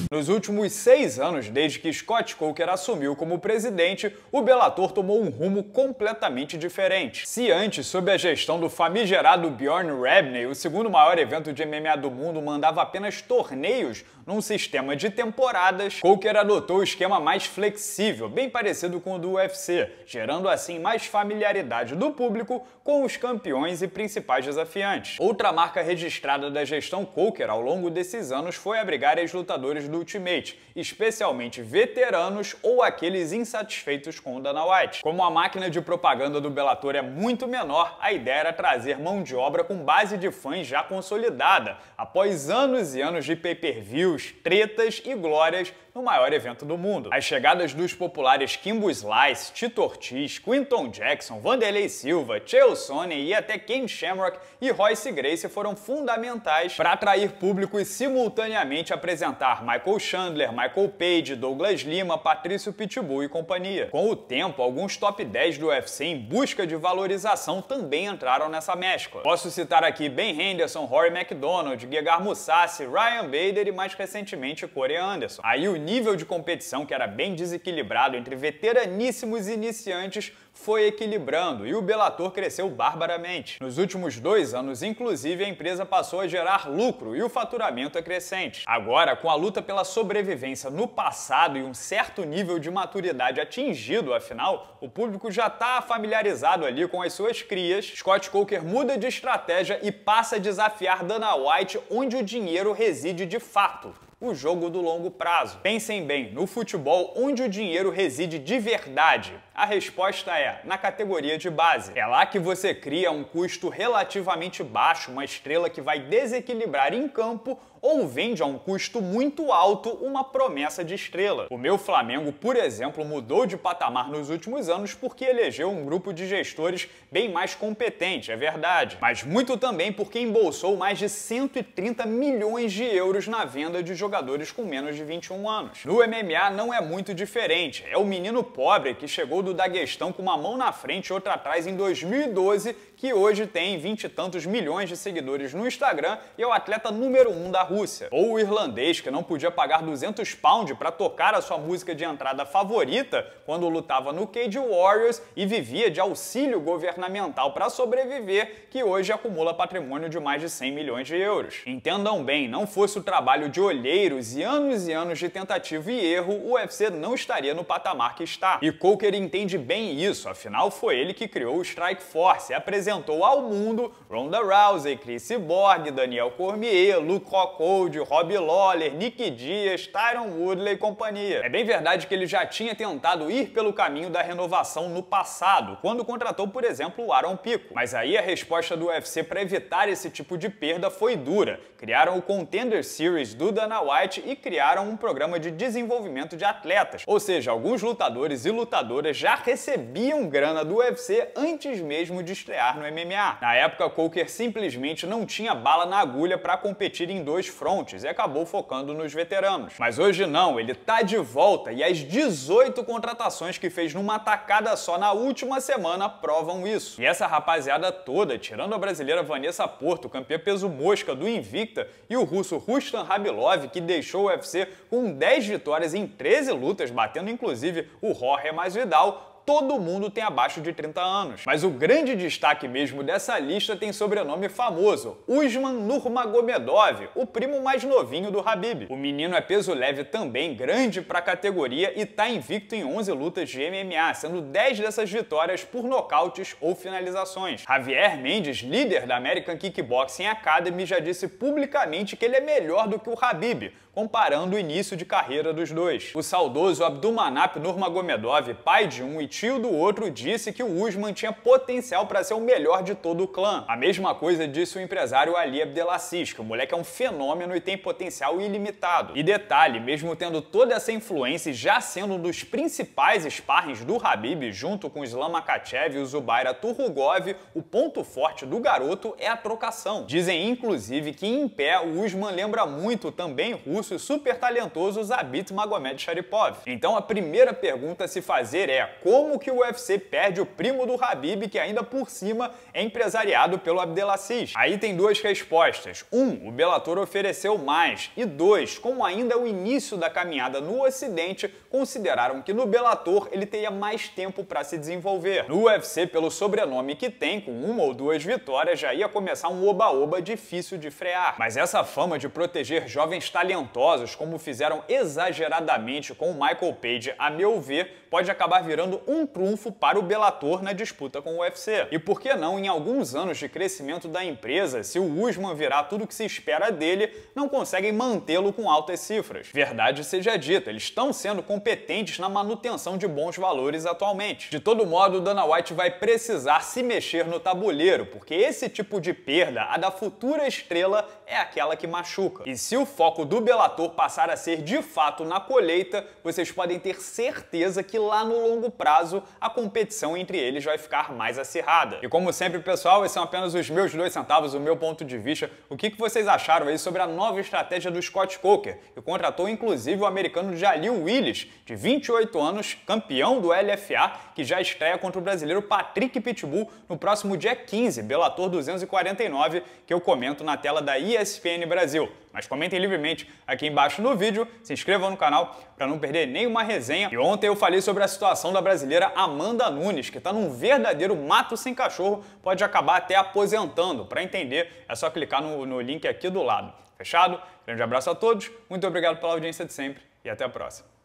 Nos últimos 6 anos, desde que Scott Coker assumiu como presidente, o Bellator tomou um rumo completamente diferente. Se antes, sob a gestão do famigerado Bjorn Rebney, o segundo maior evento de MMA do mundo mandava apenas torneios num sistema de temporadas, Coker adotou o esquema mais flexível, bem parecido com o do UFC, gerando assim mais familiaridade do público com os campeões e principais desafiantes. Outra marca registrada da gestão Coker ao longo desses anos foi abrigar ex-lutadores do Ultimate, especialmente veteranos ou aqueles insatisfeitos com o Dana White. Como a máquina de propaganda do Bellator é muito menor, a ideia era trazer mão de obra com base de fãs já consolidada, após anos e anos de pay-per-views, tretas e glórias no maior evento do mundo. As chegadas dos populares Kimbo Slice, Tito Ortiz, Quinton Jackson, Vanderlei Silva, Chael Sonnen e até Ken Shamrock e Royce Gracie foram fundamentais para atrair público e simultaneamente apresentar Michael Chandler, Michael Page, Douglas Lima, Patrício Pitbull e companhia. Com o tempo, alguns top 10 do UFC em busca de valorização também entraram nessa mescla. Posso citar aqui Ben Henderson, Rory MacDonald, Gegard Mousasi, Ryan Bader e mais recentemente Corey Anderson. Aí o nível de competição, que era bem desequilibrado entre veteraníssimos e iniciantes, foi equilibrando e o Bellator cresceu barbaramente. Nos últimos 2 anos, inclusive, a empresa passou a gerar lucro e o faturamento é crescente. Agora, com a luta pela sobrevivência no passado e um certo nível de maturidade atingido, afinal, o público já está familiarizado ali com as suas crias, Scott Coker muda de estratégia e passa a desafiar Dana White onde o dinheiro reside de fato: o jogo do longo prazo. Pensem bem, no futebol, onde o dinheiro reside de verdade? A resposta é na categoria de base. É lá que você cria um custo relativamente baixo, uma estrela que vai desequilibrar em campo, ou vende a um custo muito alto uma promessa de estrela. O meu Flamengo, por exemplo, mudou de patamar nos últimos anos porque elegeu um grupo de gestores bem mais competente, é verdade, mas muito também porque embolsou mais de 130 milhões de euros na venda de jogadores com menos de 21 anos. No MMA não é muito diferente, é o menino pobre que chegou do Daguestão com uma mão na frente e outra atrás em 2012, que hoje tem 20 e tantos milhões de seguidores no Instagram e é o atleta número 1 da Rússia. Ou o irlandês que não podia pagar 200 pounds para tocar a sua música de entrada favorita quando lutava no Cage Warriors e vivia de auxílio governamental para sobreviver, que hoje acumula patrimônio de mais de 100 milhões de euros. Entendam bem, não fosse o trabalho de olheiros e anos de tentativa e erro, o UFC não estaria no patamar que está. E Coker entende bem isso, afinal foi ele que criou o Strike Force e apresentou ao mundo Ronda Rousey, Chris Borg, Daniel Cormier, Luke Rockhold, Robbie Lawler, Nick Diaz, Tyron Woodley e companhia. É bem verdade que ele já tinha tentado ir pelo caminho da renovação no passado, quando contratou, por exemplo, o Aaron Pico. Mas aí a resposta do UFC para evitar esse tipo de perda foi dura. Criaram o Contender Series do Dana White e criaram um programa de desenvolvimento de atletas. Ou seja, alguns lutadores e lutadoras já recebiam grana do UFC antes mesmo de estrear no MMA. Na época, Coker simplesmente não tinha bala na agulha para competir em 2 frontes e acabou focando nos veteranos. Mas hoje não, ele tá de volta e as 18 contratações que fez numa tacada só na última semana provam isso. E essa rapaziada toda, tirando a brasileira Vanessa Porto, campeã peso mosca do Invicta, e o russo Rustam Khabilov, que deixou o UFC com 10 vitórias em 13 lutas, batendo inclusive o Jorge Masvidal, todo mundo tem abaixo de 30 anos. Mas o grande destaque mesmo dessa lista tem sobrenome famoso, Usman Nurmagomedov, o primo mais novinho do Khabib. O menino é peso leve também, grande pra categoria e tá invicto em 11 lutas de MMA, sendo 10 dessas vitórias por nocautes ou finalizações. Javier Mendes, líder da American Kickboxing Academy, já disse publicamente que ele é melhor do que o Khabib, comparando o início de carreira dos dois. O saudoso Abdulmanap Nurmagomedov, pai de um e tio do outro, disse que o Usman tinha potencial para ser o melhor de todo o clã. A mesma coisa disse o empresário Ali Abdelaziz, que o moleque é um fenômeno e tem potencial ilimitado. E detalhe, mesmo tendo toda essa influência e já sendo um dos principais sparrings do Khabib, junto com o Islam Makhachev e o Zubaira Tukhugov, o ponto forte do garoto é a trocação. Dizem inclusive que em pé o Usman lembra muito também russo e super talentoso Zabit Magomedsharipov. Então a primeira pergunta a se fazer é: como como que o UFC perde o primo do Khabib, que ainda por cima é empresariado pelo Abdelaziz? Aí tem duas respostas. O Bellator ofereceu mais. E 2, como ainda é o início da caminhada no Ocidente, consideraram que no Bellator ele teria mais tempo para se desenvolver. No UFC, pelo sobrenome que tem, com 1 ou 2 vitórias, já ia começar um oba-oba difícil de frear. Mas essa fama de proteger jovens talentosos, como fizeram exageradamente com o Michael Page, a meu ver, pode acabar virando um trunfo para o Bellator na disputa com o UFC. E por que não, em alguns anos de crescimento da empresa, se o Usman virar tudo o que se espera dele, não conseguem mantê-lo com altas cifras? Verdade seja dita, eles estão sendo competentes na manutenção de bons valores atualmente. De todo modo, Dana White vai precisar se mexer no tabuleiro, porque esse tipo de perda, a da futura estrela, é aquela que machuca. E se o foco do Bellator passar a ser de fato na colheita, vocês podem ter certeza que lá no longo prazo a competição entre eles vai ficar mais acirrada. E como sempre, pessoal, esses são apenas os meus 2 centavos, o meu ponto de vista. O que vocês acharam aí sobre a nova estratégia do Scott Coker, que contratou inclusive o americano Jalil Willis, de 28 anos, campeão do LFA, que já estreia contra o brasileiro Patrick Pitbull no próximo dia 15, Bellator 249, que eu comento na tela da ESPN Brasil. Mas comentem livremente aqui embaixo no vídeo, se inscrevam no canal para não perder nenhuma resenha. E ontem eu falei sobre a situação da brasileira Amanda Nunes, que está num verdadeiro mato sem cachorro, pode acabar até aposentando. Para entender, é só clicar no link aqui do lado. Fechado? Grande abraço a todos, muito obrigado pela audiência de sempre e até a próxima.